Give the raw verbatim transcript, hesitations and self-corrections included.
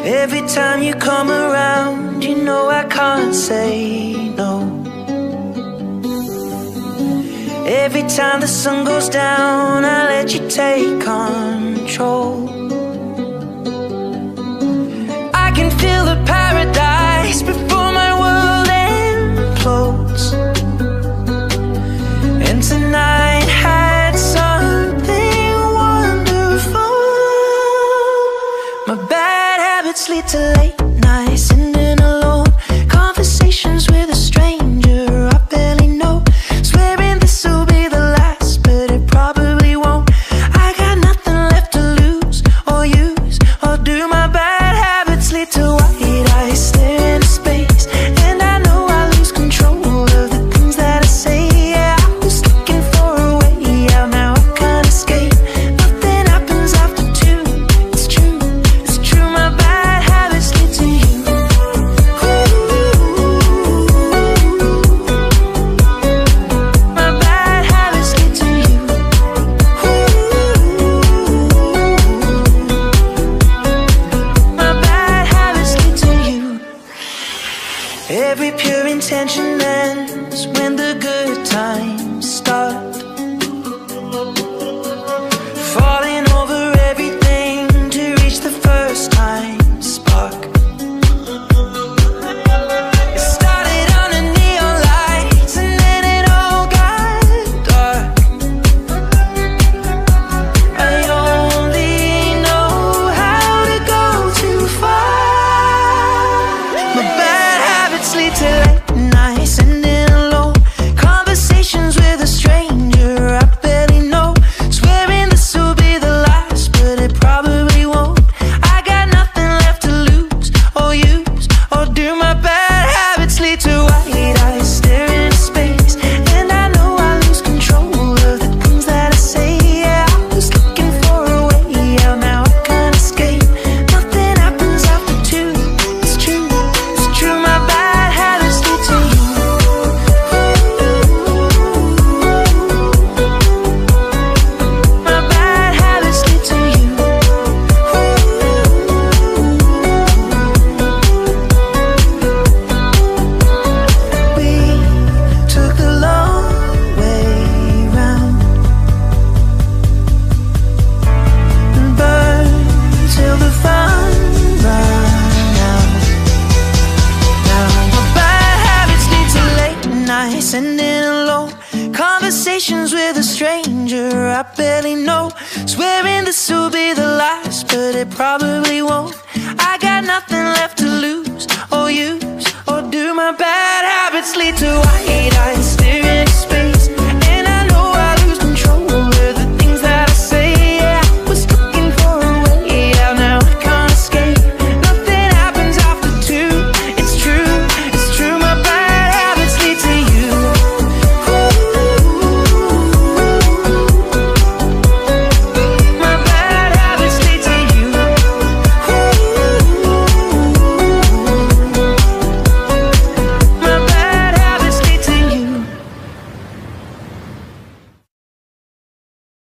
Every time you come around, you know I can't say no. Every time the sun goes down, I let you take control. I can feel the paradise before my world implodes. And tonight had something wonderful. My bad habits lead to late nights, ending alone. Conversations with a stranger I barely know. Swearing this will be the last, but it probably won't. I got nothing left to lose or use or do. My bad habits lead to white eyes staring into space, and I know I lose control of the things that I say. Yeah, I was looking for a way out, now I can't escape. Nothing happens after two. It's true, it's true. My bad habits lead to you. My bad habits lead to you. My bad habits lead to you. Every pure intention ends when the good times start. Falling over everything to reach the first time spark. It started under neon lights and then it all got dark. I only know how to go too far. My bad habits lead to late nights, ending alone. Conversations with a stranger I barely know. Swearing this will be the last, but it probably won't. I got nothing left to lose or use or do. My bad habits lead to white eyes staring into space, and I know I lose control of the things that I say. Yeah, I was looking for a way out, now I can't escape. Nothing happens after two. It's true, it's true. My bad habits lead to you. My bad habits lead to you. We took the long way round and burned till the fun ran out. Now my bad habits lead to late nights, ending alone. Conversations with a stranger I barely know. Swearing this will be the last, but it probably won't.